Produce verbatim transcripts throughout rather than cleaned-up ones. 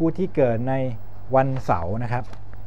ที่เกิดในวันเสาร์นะครับ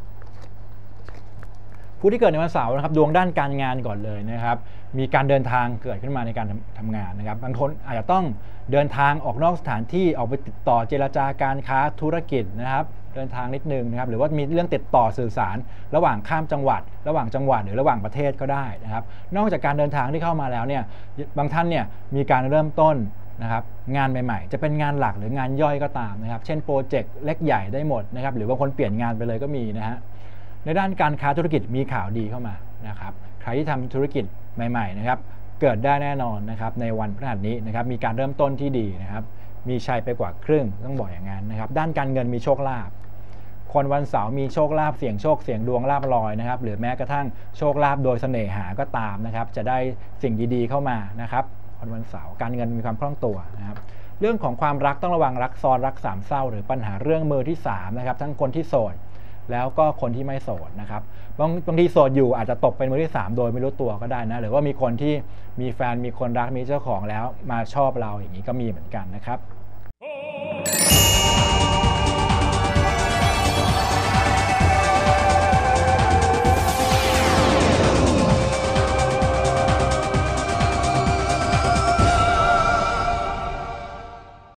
ผู้ที่เกิดในวันเสาร์นะครับดวงด้านการงานก่อนเลยนะครับมีการเดินทางเกิดขึ้นมาในการทำงานนะครับบางคนอาจจะต้องเดินทางออกนอกสถานที่ออกไปติดต่อเจรจาการค้าธุรกิจนะครับเดินทางนิดนึงนะครับหรือว่ามีเรื่องติดต่อสื่อสารระหว่างข้ามจังหวัดระหว่างจังหวัดหรือระหว่างประเทศก็ได้นะครับนอกจากการเดินทางที่เข้ามาแล้วเนี่ยบางท่านเนี่ยมีการเริ่มต้นนะครับงานใหม่ๆจะเป็นงานหลักหรืองานย่อยก็ตามนะครับเช่นโปรเจกต์เล็กใหญ่ได้หมดนะครับหรือบางคนเปลี่ยนงานไปเลยก็มีนะฮะในด้านการค้าธุรกิจมีข่าวดีเข้ามานะครับใครที่ทำธุรกิจใหม่ๆนะครับเกิดได้แน่นอนนะครับในวันพฤหัสนี้นะครับมีการเริ่มต้นที่ดีนะครับมีชัยไปกว่าครึ่งต้องบอกอย่างนั้นนะครับด้านการเงินมีโชคลาภคนวันเสาร์มีโชคลาภเสี่ยงโชคเสี่ยงดวงลาภลอยนะครับหรือแม้กระทั่งโชคลาภโดยเสน่หาก็ตามนะครับจะได้สิ่งดีๆเข้ามานะครับคนวันเสาร์การเงินมีความคล่องตัวนะครับเรื่องของความรักต้องระวังรักซ้อนรักสามเศร้าหรือปัญหาเรื่องมือที่สามนะครับทั้งคนที่โสดแล้วก็คนที่ไม่โสดนะครับบางบางทีโสดอยู่อาจจะตกเป็นมือที่สามโดยไม่รู้ตัวก็ได้นะหรือว่ามีคนที่มีแฟนมีคนรักมีเจ้าของแล้วมาชอบเราอย่างนี้ก็มีเหมือนกันนะครับ